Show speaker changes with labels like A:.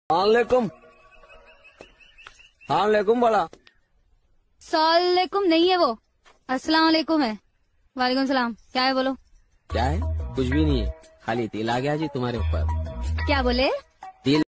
A: वालेकुम। हाँ वालेकुम बड़ा।
B: सलाम नहीं है वो, अस्सलाम वालेकुम है। वालेकुम सलाम। क्या है बोलो।
A: क्या है? कुछ भी नहीं है, खाली तिल आ गया जी तुम्हारे ऊपर।
B: क्या बोले?
A: तिल